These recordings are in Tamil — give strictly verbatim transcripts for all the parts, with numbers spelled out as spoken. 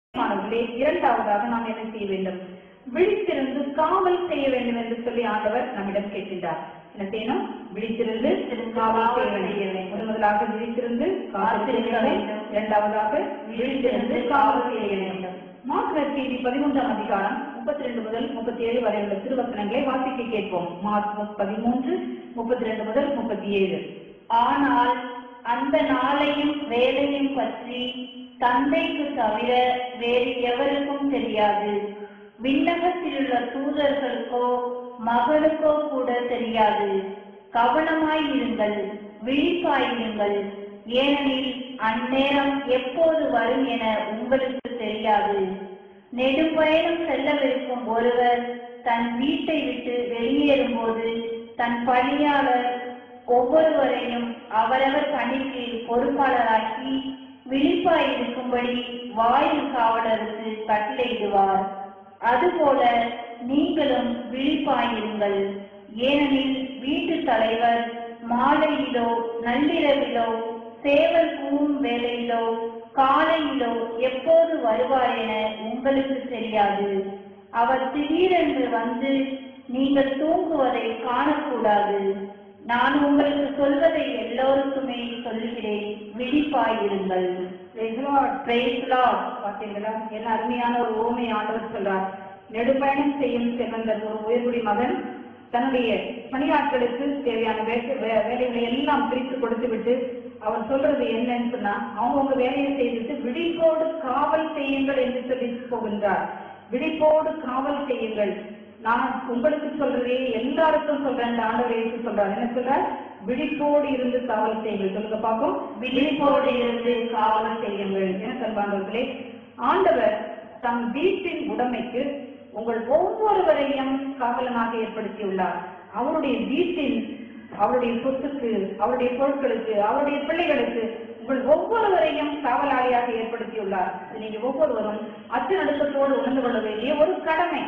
மாணவர்களே, இரண்டாவதாக நாம் என்ன செய்ய வேண்டும்? விழித்திருந்து காவல் செய்ய வேண்டும் என்று சொல்லி ஆண்டவர் நம்மிடம் கேட்கின்றார். என்ன செய்யணும்? விழித்திருந்து காவல் செய்ய வேண்டும். முதலாக விழித்திருந்து காவல் செய்ய வேண்டும். இரண்டாவதாக விழித்திருந்து காவல் செய்ய வேண்டும். மார்க் செய்தி பதிமூன்றாம் அதிகாரம் முப்பத்தி ரெண்டு முதல் முப்பத்தி ஏழு வரை உள்ள திருவசனங்களை வாசிக்க கேட்போம். மார்க் பதிமூன்று முப்பத்தி ரெண்டு முதல் முப்பத்தி ஏழு. ஆனால் அந்த நாளையும் வேலையும் பற்றி தந்தைக்கு தவிர வேறு எவருக்கும் தெரியாது. விண்ணகத்திலுள்ள தூதர்களுக்கோ மகளுக்கோ கூட தெரியாது. கவனமாய் இருங்கள், விழிப்பாயிருங்கள். ஏனெனில் அந்நேரம் எப்போது வரும் என உங்களுக்கு தெரியாது. நெடும்பயணம் செல்லவிருக்கும் ஒருவர் தன் வீட்டை விட்டு வெளியேறும் போது தன் பணியாளர் ஒவ்வொருவரையும் அவரவர் பணிக்கு பொறுப்பாளராக்கி விழிப்பாயிருக்கும்படி வாயில் காவலருக்கு கட்டளையிடுவார். அதுபோல நீங்களும் விழிப்பாயிருங்கள். ஏனெனில் வீட்டு தலைவர் மாலையிலோ நள்ளிரவிலோ சேவல் கூவும் வேளையிலோ காலையிலோ எப்போது வருவார் என உங்களுக்கு தெரியாது. அவர் திடீரென்று வந்து நீங்கள் தூங்குவதை காணக்கூடாது. நான் உங்களுக்கு சொல்வதை எல்லோருக்குமே சொல்கிறேன், விழிப்பாயிருங்கள். பார்த்தீங்களா, என்ன அருமையான ஒரு ஓமை ஆண்டவர் சொல்றார். நெடும்பயணம் செய்யும் செல்வந்த ஒரு உயர்குடி மகன் தன்னுடைய பணியாட்களுக்கு தேவையான வேலைகளை எல்லாம் பிரித்து கொடுத்து விட்டு அவர் சொல்றது என்னன்னு சொன்னா, அவங்கவுங்க வேலையை செய்துட்டு விழிப்போடு காவல் செய்யுங்கள் என்று சொல்லி போகின்றார். விழிப்போடு காவல் செய்யுங்கள். நான் உங்களுக்கு சொல்றதே எல்லாருக்கும் சொல்றேன். ஆண்டவர் சொல்றார். என்ன சொல்றார்? விழிப்போடு இருந்து காவல் செய்யுங்கள். சொல்லுங்க பார்ப்போம். விழிப்போடு இருந்து காவல் செய்யுங்கள். என்ன சொல்வார்களே, ஆண்டவர் தம் வீட்டின் உடைமைக்கு உங்கள் ஒவ்வொருவரையும் காவலனாக ஏற்படுத்தியுள்ளார். அவருடைய வீட்டில் அவருடைய சொத்துக்கு, அவருடைய பொருட்களுக்கு, அவருடைய பிள்ளைகளுக்கு உங்கள் ஒவ்வொருவரையும் காவலாளியாக ஏற்படுத்தியுள்ளார். நீங்க ஒவ்வொருவரும் அச்சநடுக்கத்தோடு உணர்ந்து கொள்ள வேண்டிய ஒரு கடமை.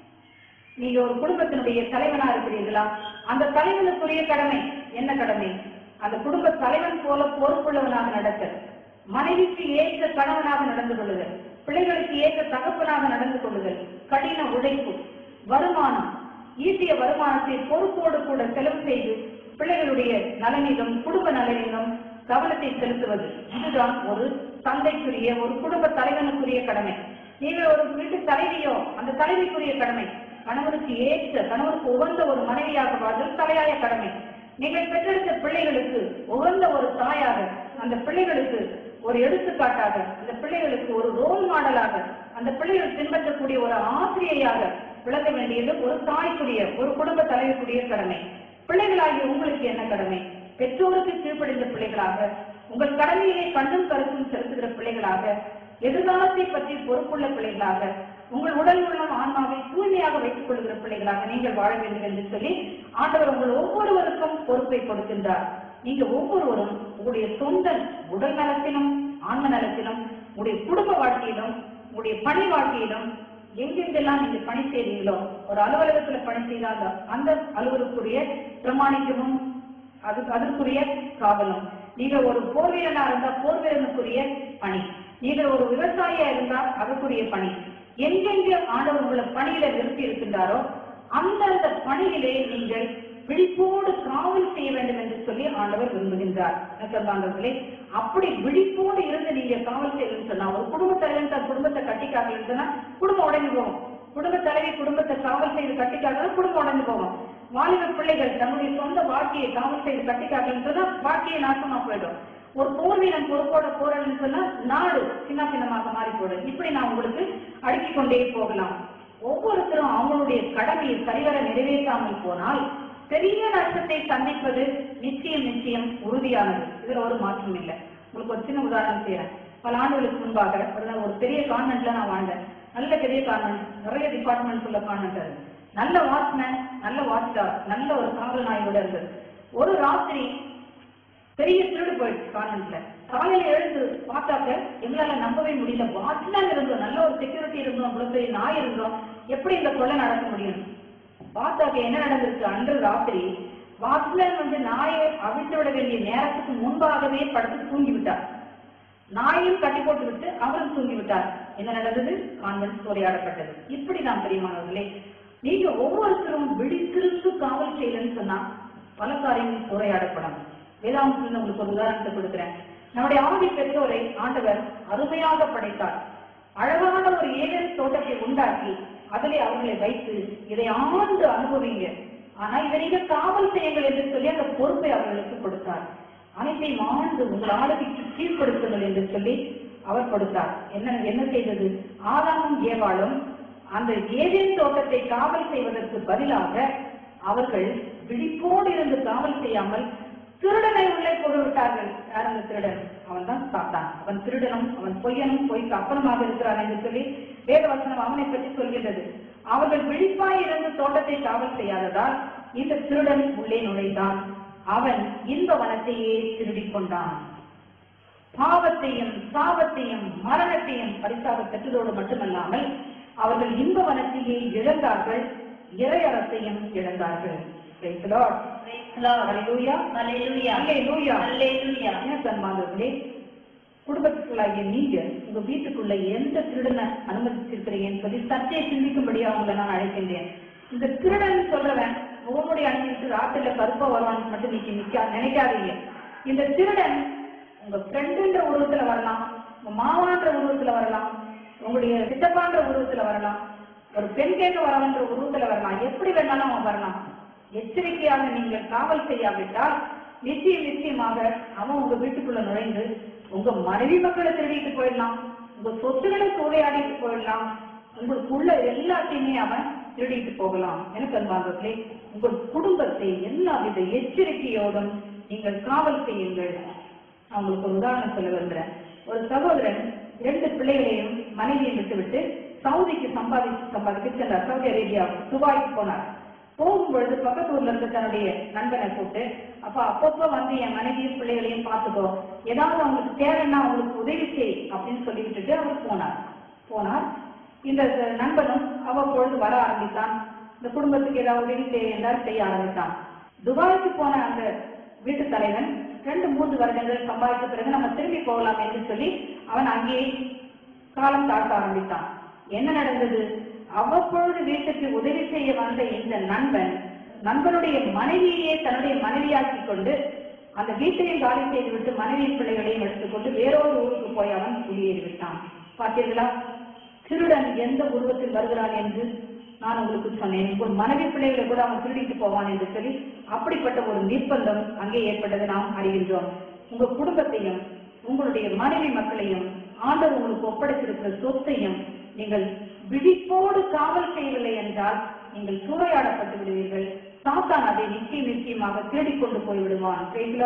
நீங்க ஒரு குடும்பத்தினுடைய தலைவனா இருக்கிறீர்களா? அந்த தலைவனுக்குரிய கடமை என்ன கடமை? அந்த குடும்ப தலைவன் போல பொறுப்புள்ளவனாக நடக்க, மனைவிக்கு ஏற்ற கணவனாக நடந்து கொள்ளுதல், பிள்ளைகளுக்கு ஏற்ற தகப்பனாக நடந்து கொள்ளுதல், கடின உழைப்பு, வருமானம், ஈட்டிய வருமானத்தை பொறுப்போடு கூட செலவு செய்து பிள்ளைகளுடைய நலனிலும் குடும்ப நலனிலும் கவனத்தை செலுத்துவது. இதுதான் ஒரு தந்தைக்குரிய, ஒரு குடும்ப தலைவனுக்குரிய கடமை. நீங்கள் ஒரு வீட்டு தலைவியோ, அந்த தலைவிக்குரிய கடமை கணவனுக்கு ஏற்ற, கணவனுக்கு உகந்த ஒரு மனைவியாக வாழ்தல் தலையாய கடமை. நீங்கள் பெற்றெடுத்த பிள்ளைகளுக்கு உகந்த ஒரு தாயாக, அந்த பிள்ளைகளுக்கு ஒரு எடுத்துக்காட்டாக, அந்த பிள்ளைகளுக்கு ஒரு ரோல் மாடலாக, அந்த பிள்ளைகள் பின்பற்றக்கூடிய ஒரு ஆசிரியையாக விளங்க வேண்டியது ஒரு தாய்க்குரிய, ஒரு குடும்ப தலைவருக்குரிய கடமை. பிள்ளைகளாகிய உங்களுக்கு என்ன கடமை? பெற்றோருக்கு கீழ்ப்படிந்த பிள்ளைகளாக, உங்கள் கடமையிலே கண்ணும் கருத்தும் செலுத்துகிற பிள்ளைகளாக, எதிர்காலத்தை பற்றி பொறுப்புள்ள பிள்ளைகளாக, உங்கள் உடல் உள்ளம் ஆன்மாவை தூய்மையாக வைத்துக் கொள்கிற பிள்ளைகளாக நீங்கள் வாழ வேண்டும் என்று சொல்லி ஆண்டவர் உங்கள் ஒவ்வொருவருக்கும் பொறுப்பை கொடுக்கின்றார். நீங்க ஒவ்வொருவரும் உங்களுடைய சொந்த உடல் நலத்திலும் ஆன்ம நலத்திலும், உங்களுடைய குடும்ப வாழ்க்கையிலும், உங்களுடைய பணி வாழ்க்கையிலும் எங்கெங்கெல்லாம் நீங்க பணி செய்றீங்களோ, ஒரு அலுவலகத்துல பணி செய்தால் அந்த அலுவலகத்துக்குரிய பிரமாணிக்கமும் அது அதற்குரிய காவலும், நீங்க ஒரு போர் வீரனா இருந்தா போர் வீரனுக்குரிய பணி, நீங்க ஒரு விவசாயியா இருந்தா அதுக்குரிய பணி, எங்கெங்க ஆண்டவர் உங்களை பணியில நிறுத்தி இருக்கின்றாரோ அந்தந்த பணியிலே நீங்கள் விழிப்போடு காவல் செய்ய வேண்டும் என்று சொல்லி ஆண்டவர் விரும்புகின்றார். சொல்வாங்களே, அப்படி விழிப்போடு இருந்து நீங்க காவல் செய்யணும்னு சொன்னா, ஒரு குடும்ப தலைவன் தன் குடும்பத்தை கட்டிக்காக சொன்னா குடும்பம் உடைந்து போகும். குடும்ப தலைவி குடும்பத்தை காவல் செய்து கட்டிக்காக குடும்பம் உடைந்து போகும். வாலிப பிள்ளைகள் தன்னுடைய சொந்த வாழ்க்கையை காவல் செய்து கட்டிக்காக சொன்னா வாழ்க்கையை நாசமா போயிடும். ஒரு போர்வீரன் பொறுப்போட போறன்னு சொன்னா நாடு சின்ன சின்னமாக மாறி போடும். இப்படி நான் உங்களுக்கு அடுக்கிக் கொண்டே போகலாம். ஒவ்வொருத்தரும் அவங்களுடைய கடமையை சரிவர நிறைவேற்றாமல் போனால் பெரிய நஷ்டத்தை சந்திப்பது நிச்சயம் நிச்சயம் உறுதியானது. இதுல ஒரு மாற்றம் இல்லை. உங்களுக்கு ஒரு சின்ன உதாரணம் செய்யறேன். பல ஆண்டுகளுக்கு முன்பாக ஒரு பெரிய கான்வென்ட்ல நான் வாழ்ந்தேன். நல்ல பெரிய கான்வென்ட், நிறைய டிபார்ட்மெண்ட் உள்ள கான்வென்ட். அது நல்ல வாட்ச்மேன், நல்ல வாட்ச்டார், நல்ல ஒரு காவல் நாயோட இருந்தது. ஒரு ராத்திரி பெரிய திருடு போயிடுச்சு கான்வென்ட்ல. காலையில எழுந்து பார்த்தாக்க எங்களால நம்பவே முடியல. வாட்ச்மேன் இருந்தோம், நல்ல ஒரு செக்யூரிட்டி இருந்தோம், இவ்வளவு பெரிய நாய் இருந்தோம், எப்படி இந்த கொலை நடக்க முடியும்? பார்த்தாக்க என்ன நடந்திருக்கு? அன்று ராத்திரி வாட்ச்மேன் வந்து நாயை அவிழ்த்து விட வேண்டிய நேரத்துக்கு முன்பாகவே படுத்து தூங்கி விட்டார். நாயையும் கட்டி போட்டு விட்டு அவரும் தூங்கி விட்டார். என்ன நடந்தது? கான்வென்ட் சூறையாடப்பட்டது. இப்படிதான் பிரியமானவர்களே, நீங்க ஒவ்வொருத்தரும் விழித்திருந்து காவல் செய்யலன்னு சொன்னா பல காரியங்கள் சூறையாடப்படும். வேதாந்தத்தில் உங்களுக்கு ஒரு உதாரணத்தை கொடுக்கிறேன். நம்முடைய ஆதி பெற்றோரை ஆண்டவர் அருமையாக படைத்தார். அழகான ஒரு ஏதேன் தோட்டத்தை உண்டாக்கி அதிலே அவர்களை வைத்து இதை ஆண்டு அனுபவிங்க, ஆனா இதை நீங்க காவல் செய்யுங்கள் என்று சொல்லி அந்த பொறுப்பை அவர்களுக்கு கொடுத்தார். அனைத்தையும் ஆண்டு உங்கள் ஆளுகைக்கு கீழ்ப்படுத்துங்கள் என்று சொல்லி அவர் கொடுத்தார். என்ன என்ன செய்தது? ஆதாமும் ஏவாளும் அந்த ஏதேன் தோட்டத்தை காவல் செய்வதற்கு பதிலாக அவர்கள் விழிப்போடு இருந்து காவல் செய்யாமல் திருடனை உள்ளே போய்விட்டார்கள். யார் அந்த திருடன்? அவன் தான் சாத்தான். அவன் திருடனும் அவன் பொய்யனும் பொய்க்கு அப்பனமாக இருக்கிறான் என்று சொல்லி வேதவசனம் அவனை பற்றி சொல்கின்றது. அவர்கள் விழிப்பாய் இருந்து தோட்டத்தை காவல் செய்யாததால் இந்த திருடன் உள்ளே நுழைந்தான். அவன் இந்த வனத்தையே திருடிக் கொண்டான். பாவத்தையும் சாபத்தையும் மரணத்தையும் பரிசாக பெற்றதோடு மட்டுமல்லாமல் அவர்கள் இந்த வனத்தையே இழந்தார்கள், இறையரசையும் இழந்தார்கள். குடும்பத்துக்குள்ளாகிய நீங்க உங்க வீட்டுக்குள்ள எந்த திருடனை அனுமதிச்சிருக்கிறீங்கன்னு சொல்லி சற்றே சிந்திக்கும்படியா அவங்களை நான் அழைக்கின்றேன். இந்த திருடன் சொல்றவன் முகமுடி அணிஞ்சிட்டு ராத்திரில கருப்பா வருவான்னு மட்டும் நீங்க நிக்க நினைக்காதீங்க. இந்த திருடன் உங்க ஃப்ரெண்டுன்ற உருவத்துல வரலாம், உங்க மாவான்ற உருவத்துல வரலாம், உங்களுடைய சித்தப்பான்ற உருவத்துல வரலாம், ஒரு பெண் கேட்க வரவன்ற உருவத்துல வரலாம், எப்படி வேணாலும் அவன் வரலாம். எச்சரிக்கையாக நீங்கள் காவல் செய்யாவிட்டால் நிச்சயம் நிச்சயமாக அவன் உங்க வீட்டுக்குள்ள நுழைந்து உங்க மனைவி மக்களை திருடிட்டு போயிடலாம், உங்க சொத்துக்களை சூறையாடிட்டு போயிடலாம், உங்களுக்குள்ள எல்லாத்தையுமே அவன் திருடிட்டு போகலாம். எனக்கு அன்பார்களே, உங்கள் குடும்பத்தை எல்லா வித எச்சரிக்கையோடும் நீங்கள் காவல் செய்யுங்கள். நான் உங்களுக்கு ஒரு உதாரணம் சொல்ல விரும்புறேன். ஒரு சகோதரன் இரண்டு பிள்ளைகளையும் மனைவியை விட்டுவிட்டு சவுதிக்கு சம்பாதிச்சு சம்பாதிக்க சென்றார். சவுதி அரேபியா துபாய்க்கு போனார். போகும்பொழுது பக்கத்து ஊர்ல இருந்து தன்னுடைய நண்பனை கூப்பிட்டு, அப்ப அப்பப்போ வந்து என் மனைவியும் பிள்ளைகளையும் பார்த்துக்கோ, ஏதாவது அவங்களுக்கு தேவைன்னா அவங்களுக்கு உதவி செய் அப்படின்னு சொல்லி விட்டுட்டு அவர் போனார். போனார் இந்த நண்பனும் அவ்வப்பொழுது வர ஆரம்பித்தான். இந்த குடும்பத்துக்கு ஏதாவது உதவி செய்ய என்றால் செய்ய ஆரம்பித்தான். துபாய்க்கு போன அந்த வீட்டு தலைவன் ரெண்டு மூன்று வருடங்கள் சம்பாதித்த பிறகு நம்ம திரும்பி போகலாம் என்று சொல்லி அவன் அங்கேயே காலம் தாழ்த்த ஆரம்பித்தான். என்ன நடந்தது? அவ்வப்பொழுது வீட்டுக்கு உதவி செய்ய வந்த இந்த நண்பன் நண்பனுடைய மனைவியே தன்னுடைய மனைவியாக்கி கொண்டு அந்த வீட்டையும் காலி செய்து விட்டு மனைவி பிள்ளைகளையும் எடுத்துக்கொண்டு வேறொரு ஊருக்கு போய் அவன் குடியேறி விட்டான். பார்த்தீர்களா, திருடன் எந்த உருவத்தில் வருகிறான் என்று நான் உங்களுக்கு சொன்னேன். உங்கள் மனைவி பிள்ளைகளை கூட அவன் திருடிட்டு போவான் என்று சொல்லி அப்படிப்பட்ட ஒரு நிர்பந்தம் அங்கே ஏற்பட்டது நாம் அறிகின்றோம். உங்க குடும்பத்தையும் உங்களுடைய மனைவி மக்களையும் ஆண்டவர் உங்களுக்கு ஒப்படைத்திருக்கிற சொத்தையும் நீங்கள் விழிப்போடு காவல் செய்யவில்லை என்றால் நீங்கள் சூறையாடப்பட்டு விடுவீர்கள். சாத்தான் அதை நிச்சயம் நிச்சயமாக தேடிக் கொண்டு போய் விடுவான்.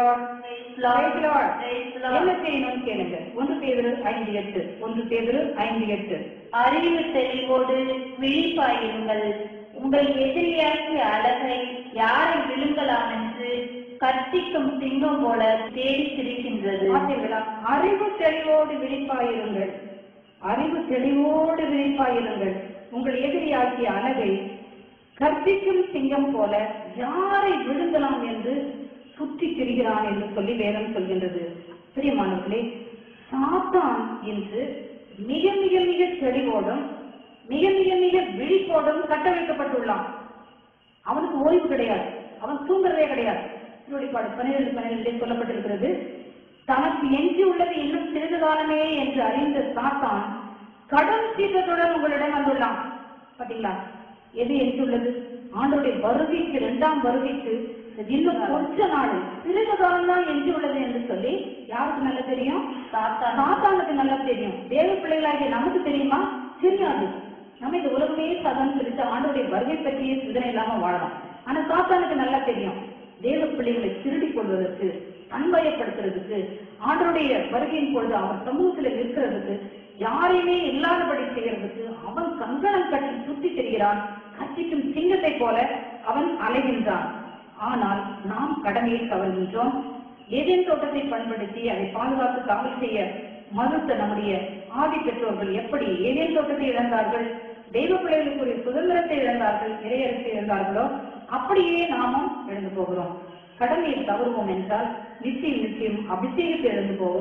என்ன செய்யணும்னு கேளுங்க. ஒன்று பேதுரு ஐந்து எட்டு ஒன்று பேதுரு ஐந்து எட்டு அறிவு தெளிவோடு விழிப்பாயிருங்கள். உங்கள் எதிரியாகிய அழகை யாரை விழுங்கலாம் என்று கத்திக்கும் சிங்கம் போல தேடி திரிக்கின்றது. அறிவு தெளிவோடு விழிப்பாயிருங்கள். அறிவு தெளிவோடு விழிப்பாயிருங்கள். உங்கள் எதிரியாகிய அழகை கற்பிக்கும் சிங்கம் போல யாரை விழுங்கலாம் என்று சுற்றி திரிகிறான் என்று சொல்லி வேதம் சொல்கின்றது. பிரியமானவர்களே, சாத்தான் என்று மிக மிக மிக தெளிவோடும் மிக மிக மிக விழிப்போடும் கட்டமைக்கப்பட்டுள்ளான். அவனுக்கு ஓய்வு கிடையாது, அவன் தூங்குறதே கிடையாது. திருவெளிப்பாடு பன்னிரண்டு பன்னிரண்டிலே சொல்லப்பட்டிருக்கிறது, தனக்கு எஞ்சி உள்ளது இன்னும் சிறிது காலமே என்று அறிந்த சாத்தான் கடன் சீற்றத்துடன் உங்களிடம் வந்துள்ளான். பாத்தீங்களா, எது எஞ்சி உள்ளது? ஆண்டோடைய வருகைக்கு, இரண்டாம் வருகைக்கு இன்னும் கொஞ்ச நாள் சிறிது காலம் தான் எஞ்சி உள்ளது என்று சொல்லி யாருக்கு நல்லா தெரியும்? சாத்தானுக்கு நல்லா தெரியும். தேவ பிள்ளைகளாகிய நமக்கு தெரியுமா? தெரியாது. நம்ம இந்த உலகமே சதம் பிரித்த ஆண்டோடைய வருகை பற்றிய சிந்தனை இல்லாம வாழலாம். ஆனா சாத்தானுக்கு நல்லா தெரியும். தேவ பிள்ளைகளை திருடிக் கொள்வதற்கு, அன்பயப்படுத்துறதுக்கு, ஆண்டருடைய வருகையின் பொழுது அவன் சமூகத்தில் நிற்கிறதுக்கு, யாரையுமே இல்லாதபடி செய்யறதுக்கு அவன் கங்கணம் கட்டி சுத்தி தெரிகிறான். கத்திக்கும் சிங்கத்தை போல அவன் அலைகின்றான். ஆனால் நாம் கடமையை கவர்கின்றோம். ஏதேன் தோட்டத்தை பயன்படுத்தி அதை பாதுகாத்து காவல் செய்ய மறுத்த நம்முடைய ஆதி பெற்றோர்கள் எப்படி ஏதேன் தோட்டத்தை இழந்தார்கள், தெய்வ பிள்ளைகளுக்குரிய சுதந்திரத்தை இழந்தார்கள், இறையரசை இழந்தார்களோ அப்படியே நாமும் இழந்து போகிறோம். கடமையை தவறுவோம் என்றால் நிச்சயம் நிச்சயம் அபிஷேகத்தை இழந்து போவோம்.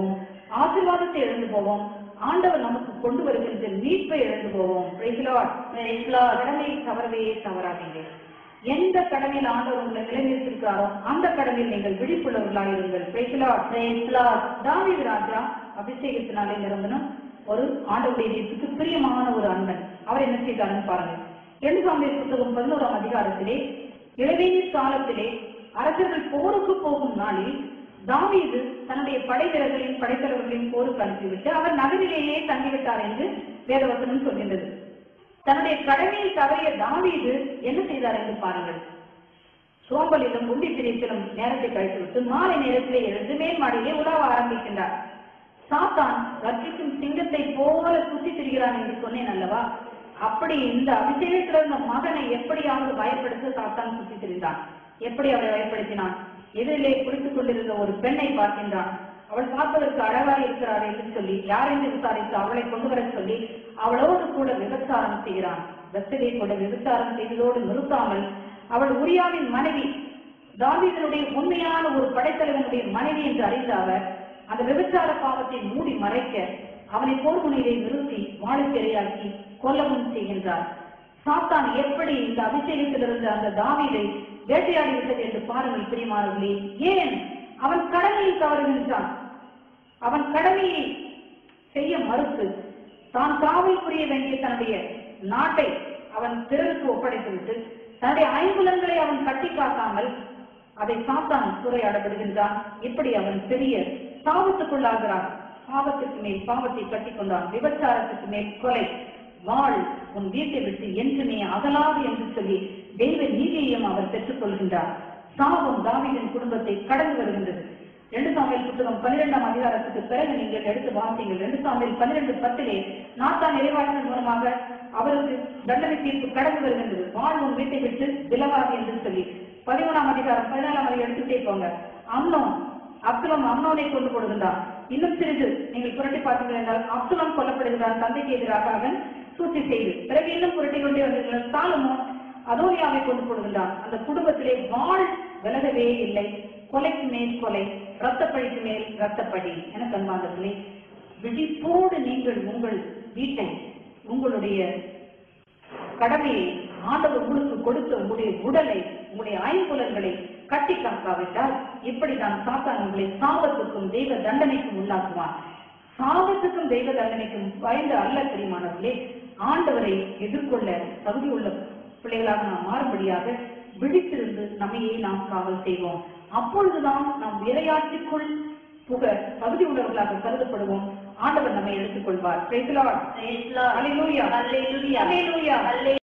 ஆசீர்வாதத்தை இழந்து போவோம். ஆண்டவர் நமக்கு கொண்டு வருகின்ற மீட்பை இழந்து போவோம். Praise the Lord. Praise the Lord. கடமையை தவறவே தவறாதீங்க. எந்த கடமையில் ஆண்டவர் உங்களை நிலைநிறுத்திருக்கிறாரோ அந்த கடமையில் நீங்கள் விழிப்புள்ளவர்களாக இருங்கள். Praise the Lord. Praise the Lord. தாவீது ராஜா அபிஷேகத்தினாலே நிரம்பணும் ஒரு ஆண்டவருடைய நேசத்துக்கு பிரியமான ஒரு அன்பன். அவர் என்ன செய்தார்னு பாருங்க. இரண்டு சாமுவேல் புத்தகம் பதினோராம் அதிகாரத்திலே இளவேனில் காலத்திலே அரசர்கள் போருக்கு போகும் நாளில் தாவீது தன்னுடைய படை வீரர்களின் படைத்தலைவர்களின் போருக்கு அனுப்பிவிட்டு அவர் நகரிலேயே தங்கிவிட்டார் என்று வேதவசனம் சொல்கின்றது. தன்னுடைய கடமையில் தவறிய தாவீது என்ன செய்தார் என்று பாருங்கள். சோம்பலிலும் உண்டி பிரிப்பிலும் நேரத்தை கழித்துவிட்டு மாலை நேரத்திலே எழுந்து மேல் மாடியிலே உலாவ ஆரம்பிக்கின்றார். சாத்தான் கர்ஜிக்கும் சிங்கத்தை போல சுத்தி திரிகிறான் என்று சொன்னேன் அல்லவா? அப்படி இந்த அபிஷேகத்தில் இருந்த மகனை எப்படியாவது பயப்படுத்த சாத்தான் சுத்தி திரிந்தான். எப்படி அவரை பயப்படுத்தினான்? எதிரிலே குளித்துக் கொண்டிருந்த ஒரு பெண்ணை பார்க்கின்றான். அவள் பார்ப்பதற்கு அழகாக இருக்கிறார் என்று சொல்லி யார் என்று விசாரித்து அவளை கொண்டு வர சொல்லி அவளோடு கூட விபச்சாரம் செய்கிறான். வெத்தலை கூட விபச்சாரம் செய்ததோடு நிறுத்தாமல் அவள் உரியாவின் மனைவி, தாவீதனுடைய உண்மையான ஒரு படைத்தலைவனுடைய மனைவி என்று அறிந்த அவர் அந்த விபச்சார பாவத்தை மூடி மறைக்க அவனை போர் முனையை நிறுத்தி வாழைக்கரையாக்கி கொல்லவும் செய்கின்றார். சாத்தான் எப்படி இந்த அபிஷேகத்தில் இருந்த அந்த தாவீதை வேட்டையாடி விட்டது என்று பாருங்கள் பிரியமானவர்களே. ஏன்? அவன் கடமையில் தவறுகின்றான். அவன் கடமையை செய்ய மறுத்து தான் காவல் புரிய வேண்டிய தன்னுடைய நாட்டை அவன் பிறருக்கு ஒப்படைத்துவிட்டு தன்னுடைய ஐம்புலன்களை அவன் கட்டி காக்காமல் அதை சாத்தான் சூறையாடப்படுகின்றான். இப்படி அவன் பெரிய சாபத்துக்குள்ளாகிறான். பாவத்துக்கு மேல் பாவத்தை கட்டி கொண்டான். விபச்சாரத்துக்கு மேல் கொலை, வாழ் உன் வீட்டை விட்டு என்றுமே அகலாது என்று சொல்லி தெய்வ நீதியையும் அவர் பெற்றுக் கொள்கின்றார். சாபம் தாவீதின் குடும்பத்தை கடந்து வருகின்றது. இரண்டு சாமுவேல் புத்தகம் பன்னிரெண்டாம் அதிகாரத்துக்கு பிறகு நீங்கள் எடுத்து வாசிங்கள். இரண்டு சாமுவேல் பன்னிரெண்டு பத்திலே நாத்தான் நிறைவாளர்கள் மூலமாக அவருக்கு தண்டனை தீர்ப்பு கடந்து வருகின்றது. வாழ் உன் வீட்டை விட்டு விலகாது என்று சொல்லி பதிமூணாம் அதிகாரம் பதினாலாம் அதிகாரம் எடுத்துட்டே போங்க. அம்னோன் அப்சலோம் அம்னோனை கொண்டு கொடுக்கின்றான். இன்னும் சிறிது நீங்கள் புரட்டி பார்த்தீர்கள் என்றால் அப்சலோம் கொல்லப்படுகிறான் தந்தைக்கு எதிராக அவன் சூழ்ச்சி செய்து. பிறகு இன்னும் புரட்டி கொண்டே வந்திருக்கிறார். சாலமோன் அதோனியாவை கொண்டு கொடுக்கின்றான். அந்த குடும்பத்திலே வாழ் விலகவே இல்லை. கொலைக்கு மேல் கொலை, ரத்தப்பழிக்கு மேல் ரத்தப்பழி. என கண்பாந்தர்களே, விழிப்போடு நீங்கள் உங்கள் வீட்டை, உங்களுடைய கடமையை, ஆண்டவர் உங்களுக்கு கொடுத்த உங்களுடைய உடலை, உங்களுடைய ஐம்புலன்களை கட்டி காக்காவிட்டால் இப்படிதான் சாத்தான் உங்களை சாபத்துக்கும் தெய்வ தண்டனைக்கும் உள்ளாக்குவான். சாபத்துக்கும் தெய்வ தண்டனைக்கும் பயந்து அல்ல தெரியுமானவர்களே, ஆண்டவரை எதிர்கொள்ள தகுதி உள்ள பிள்ளைகளாக நாம் மாறும்படியாக விழித்திருந்து நம்மையே நாம் காவல் செய்வோம். அப்பொழுதுதான் நாம் இறையாட்சிக்குள் புக தகுதி உள்ளவர்களாக கருதப்படுவோம். ஆண்டவர் நம்மை எடுத்துக் கொள்வார். Praise the Lord. Hallelujah. Hallelujah. Hallelujah.